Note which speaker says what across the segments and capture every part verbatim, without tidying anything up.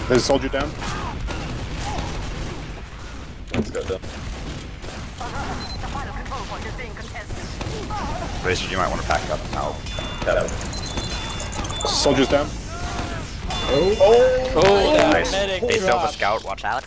Speaker 1: There's a soldier down.
Speaker 2: Let's go down.
Speaker 3: Razor, you might want to pack up now.
Speaker 2: Yeah.
Speaker 1: Soldiers down.
Speaker 2: Oh,
Speaker 1: oh,
Speaker 4: oh
Speaker 3: nice.
Speaker 4: Medic
Speaker 3: They still have a
Speaker 4: drop.
Speaker 3: scout. Watch out.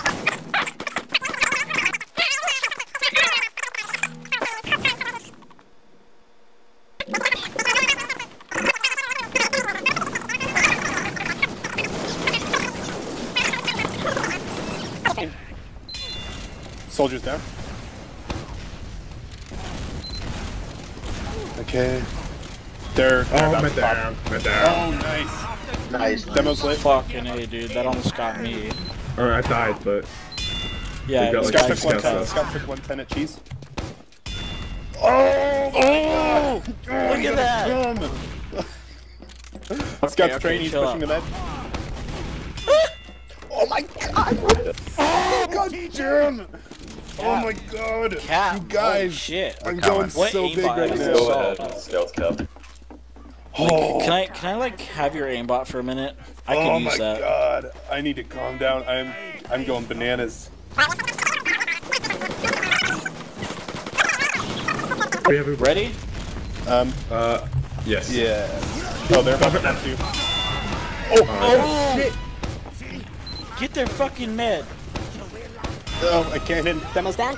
Speaker 1: Soldiers down. Okay. They're, they're
Speaker 5: Oh,
Speaker 1: about
Speaker 5: my
Speaker 1: to pop.
Speaker 5: down, my down.
Speaker 1: Oh, nice.
Speaker 2: nice.
Speaker 1: Demo's lit.
Speaker 4: Fucking A, dude. That almost got me.
Speaker 5: Or I died, but
Speaker 4: Yeah,
Speaker 5: got,
Speaker 4: this
Speaker 5: like,
Speaker 1: Scout
Speaker 4: guy's
Speaker 1: took one
Speaker 5: Scout
Speaker 1: ten.
Speaker 5: stuff.
Speaker 1: Scout took one ten at cheese. Oh!
Speaker 4: Oh! Look at that!
Speaker 1: Scout's
Speaker 4: okay,
Speaker 1: train, he's
Speaker 4: chill
Speaker 1: pushing
Speaker 4: out.
Speaker 1: the med. Oh my god! Oh god damn! Oh my god!
Speaker 4: Cap.
Speaker 1: You guys!
Speaker 4: Holy shit.
Speaker 1: I'm
Speaker 3: coming.
Speaker 1: going
Speaker 4: What
Speaker 1: so
Speaker 4: aimbot
Speaker 1: big right
Speaker 4: is
Speaker 1: now.
Speaker 4: this?
Speaker 2: Go ahead. Scout's cap.
Speaker 1: Oh,
Speaker 4: Can I can I like have your aimbot for a minute? I
Speaker 1: oh
Speaker 4: can
Speaker 1: my
Speaker 4: use that.
Speaker 1: god! I need to calm down. I'm I'm going bananas.
Speaker 5: we have a,
Speaker 4: Ready?
Speaker 1: Um.
Speaker 5: uh, yes.
Speaker 1: Yeah. Oh, they're about to come too. Oh! Oh shit!
Speaker 4: Get their fucking med.
Speaker 1: Oh, I can't hit. Demo's down.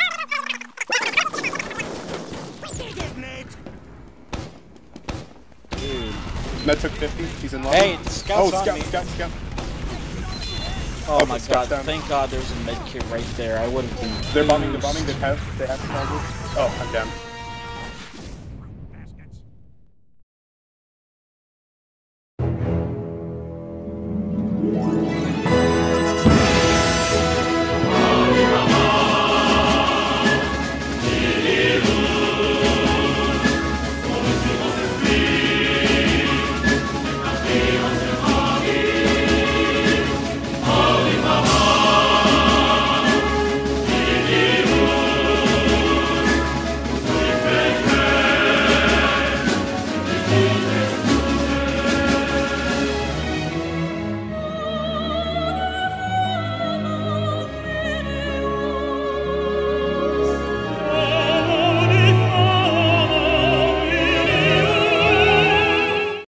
Speaker 4: Dude.
Speaker 1: Med took fifty. He's in lobby.
Speaker 4: Hey, Scout's
Speaker 1: oh,
Speaker 4: on
Speaker 1: scout,
Speaker 4: me.
Speaker 1: scout, scout.
Speaker 4: Oh
Speaker 1: Oh,
Speaker 4: my
Speaker 1: Scout's
Speaker 4: god,
Speaker 1: down.
Speaker 4: thank god there's a med kit right there. I would have been
Speaker 1: They're bombing. They're
Speaker 4: used.
Speaker 1: bombing. They have. They have targets. Oh, I'm down.